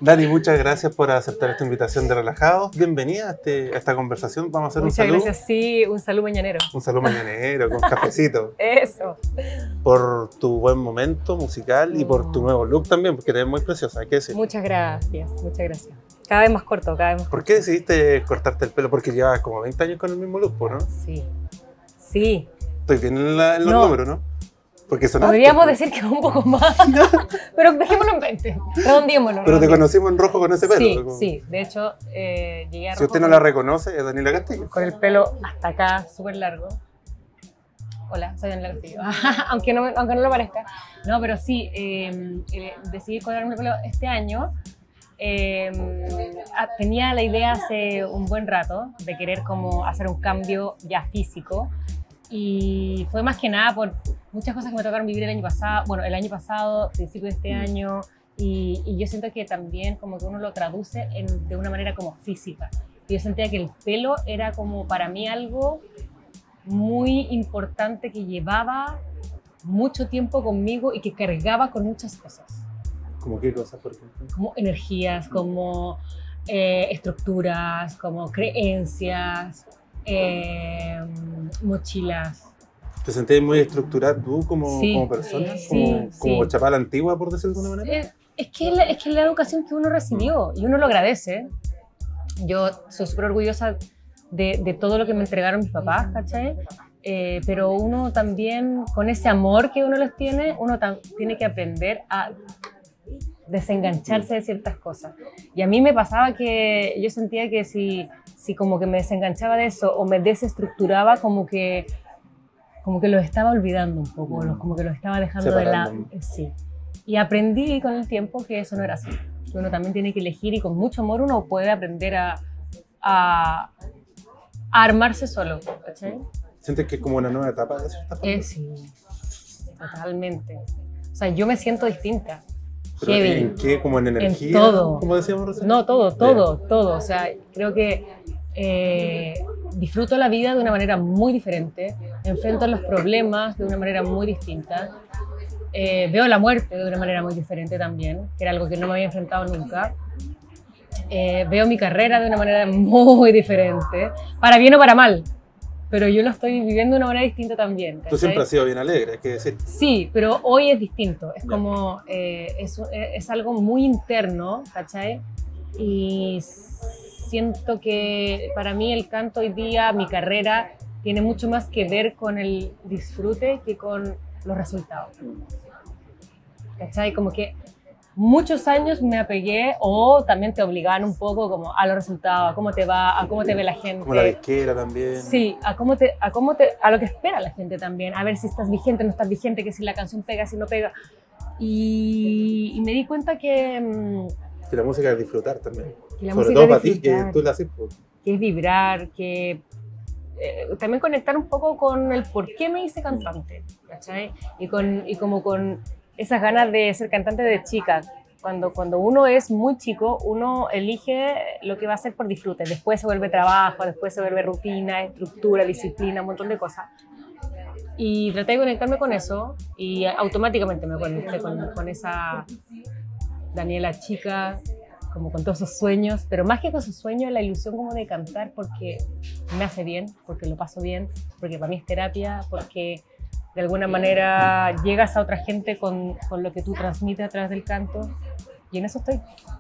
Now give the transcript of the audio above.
Dani, muchas gracias por aceptar esta invitación de Relajados. Bienvenida a esta conversación. Vamos a hacer Muchas un saludo. gracias, sí, un saludo mañanero. Un saludo mañanero, con cafecito. Eso. Por tu buen momento musical y por tu nuevo look también, porque te ves muy preciosa, hay que decir. Muchas gracias, muchas gracias. Cada vez más corto, cada vez más corto. ¿Por qué decidiste cortarte el pelo? Porque llevas como 20 años con el mismo look, ¿no? Sí, sí. Estoy bien en los números, ¿no? Porque son podríamos altos, decir que un poco más, pero dejémoslo en 20, redondeémoslo. Pero te conocimos en rojo con ese pelo. Sí, como... sí, de hecho llegué a rojo. Si usted no la reconoce, es Daniela Castillo. Con el pelo hasta acá, súper largo. Hola, soy Daniela Castillo, aunque no lo parezca. No, pero sí, decidí cortarme el pelo este año. Tenía la idea hace un buen rato de querer como hacer un cambio ya físico y fue más que nada por muchas cosas que me tocaron vivir el año pasado, principio de este año y yo siento que también como que uno lo traduce de una manera como física. Yo sentía que el pelo era como para mí algo muy importante que llevaba mucho tiempo conmigo y que cargaba con muchas cosas. ¿Cómo qué cosas, por ejemplo? Como energías, como estructuras, como creencias, mochilas. ¿Te sentías muy estructurada tú como persona? Como chapada antigua, por decirlo de alguna manera. Es que la educación que uno recibió y uno lo agradece. Yo soy súper orgullosa de todo lo que me entregaron mis papás, ¿cachai? Pero uno también, con ese amor que uno les tiene, uno tiene que aprender a desengancharse de ciertas cosas. Y a mí me pasaba que yo sentía que si como que me desenganchaba de eso o me desestructuraba, como que los estaba olvidando un poco, como que los estaba dejando de lado. Sí. Y aprendí con el tiempo que eso no era así. Que uno también tiene que elegir y con mucho amor uno puede aprender a armarse solo, ¿cachai? ¿Sientes que es como una nueva etapa de cierta forma? Sí, totalmente. O sea, yo me siento distinta. ¿Pero en qué? ¿Como en energía? En todo. ¿Como decíamos recién? No, todo. O sea, creo que disfruto la vida de una manera muy diferente, enfrento los problemas de una manera muy distinta, veo la muerte de una manera muy diferente también, que era algo que no me había enfrentado nunca. Veo mi carrera de una manera muy diferente, para bien o para mal, pero yo lo estoy viviendo de una manera distinta también. ¿Cachai? Tú siempre has sido bien alegre, hay que decir. Sí, pero hoy es distinto, es como, es algo muy interno, ¿cachai? Y siento que para mí el canto hoy día, mi carrera, tiene mucho más que ver con el disfrute que con los resultados. ¿Cachai? Como que muchos años me apegué o también te obligaban un poco como a los resultados, a cómo te va, a cómo te ve la gente. Como la disquera también. Sí, a lo que espera la gente también, a ver si estás vigente, no estás vigente, que si la canción pega, si no pega. Y me di cuenta que la música es disfrutar también. Sobre todo para ti, que tú la haces. Que es vibrar, que también conectar un poco con el por qué me hice cantante, ¿cachai? Y como con esas ganas de ser cantante de chica. Cuando uno es muy chico, uno elige lo que va a hacer por disfrute. Después se vuelve trabajo, después se vuelve rutina, estructura, disciplina, un montón de cosas. Y traté de conectarme con eso y automáticamente me conecté con esa Daniela chica, como con todos esos sueños, pero más que con esos sueños, la ilusión como de cantar porque me hace bien, porque lo paso bien, porque para mí es terapia, porque de alguna manera llegas a otra gente con lo que tú transmites a través del canto y en eso estoy.